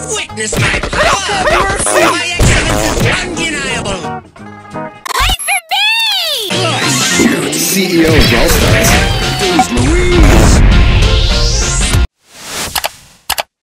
Witness my power! Mercy! My excellence is undeniable! Wait for me! Oh, shoot! CEO of Brawl Stars. Louise!